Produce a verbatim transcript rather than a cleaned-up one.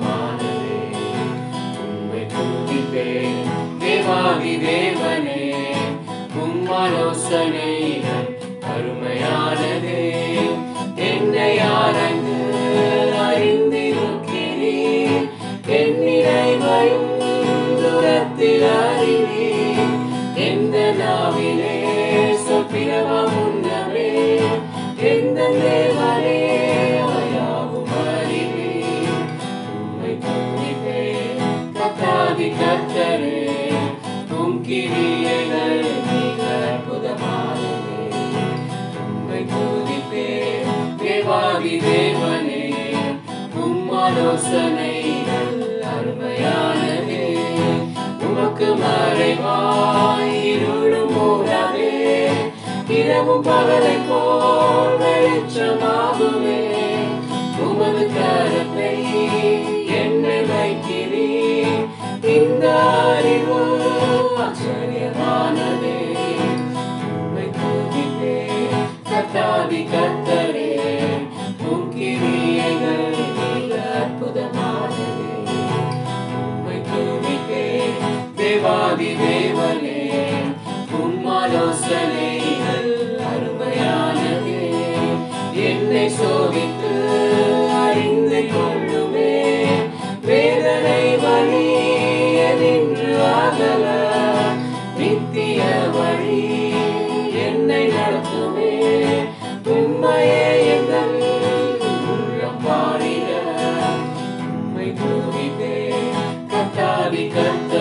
அற்புதமானதே. உம்மை துதிப்பேன் தேவாதி தேவனே, உம் ஆலோசனைகள் அருமையானதே. என்னை ஆராய்ந்து அறிந்திருக்கிறீர், என் நினைவையும் தூரத்தில் அறிவீர். எந்த நாவிலே சொற்பிரவம் உண்டவே, எந்த தேவனே யாவும் அறிவீர். உம்மை துதிப்பேன் கர்த்தாதி கர்த்தரே, உம் கிரியைகள் மிக அற்புதமானதே. உம்மை துதிப்பேன் தேவாதி தேவனே, உம் ஆலோசனைகள் அருமையானதே. உமக்கு மறைவாய் இருளும் மூடவே, இரவும் பகலை போல் வெளிச்சமாகுமே. உமது கரத்தை என்னை வைக்கிறீர், இந்த அறிவு ஆச்சரியமானதே. உம்மை துதிப்பேன் கர்த்தாதி கர்த்தரே, உம் கிரியைகள் மிக அற்புதமானதே. உம்மை துதிப்பேன் தேவாதி தேவனே, உம் ஆலோசனைகள் அருமையானதே. என்னை சோதித்து அறிந்து கொள்ளுமே, வேதனை வழி நின்று ஆகல. நித்திய வழி என்னை நடத்துமே, உம்மையே எங்கள் உள்ளம் பாடிட. உம்மை துதிப்பேன் கர்த்தாதி கர்த்தரே,